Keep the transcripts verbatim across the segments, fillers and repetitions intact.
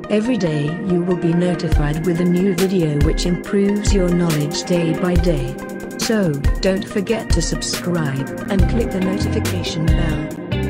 Every day you will be notified with a new video which improves your knowledge day by day. So, don't forget to subscribe and click the notification bell.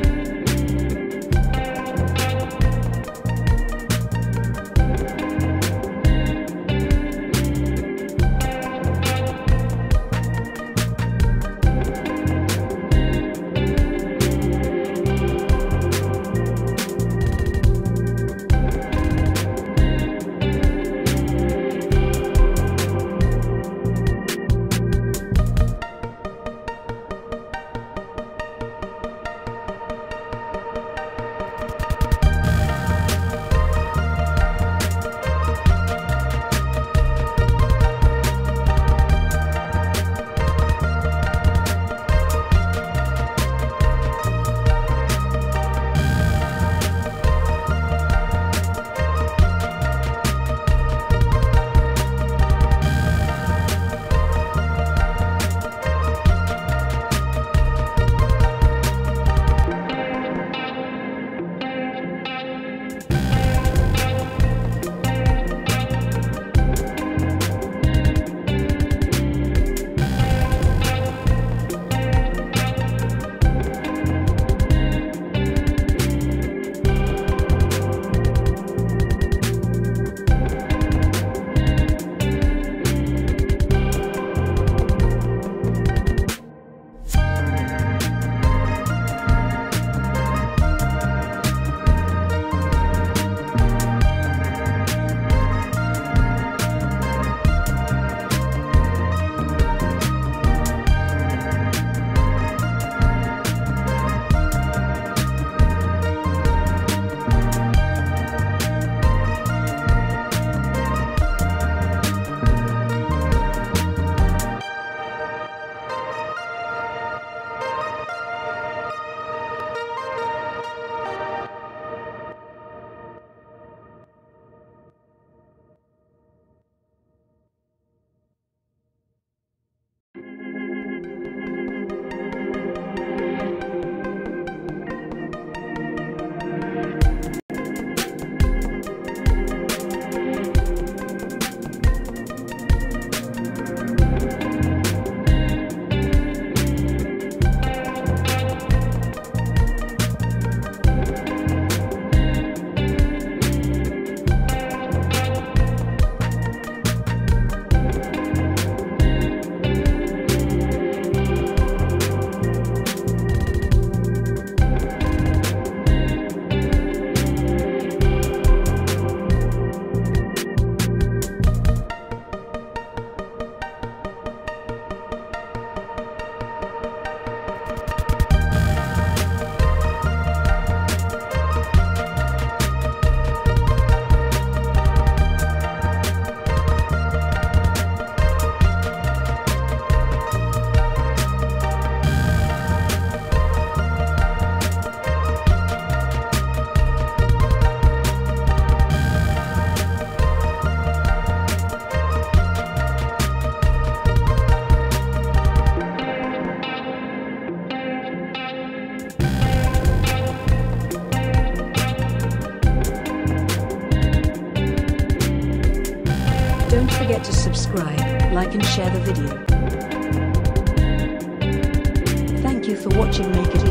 Don't forget to subscribe, like and share the video. Thank you for watching. Make it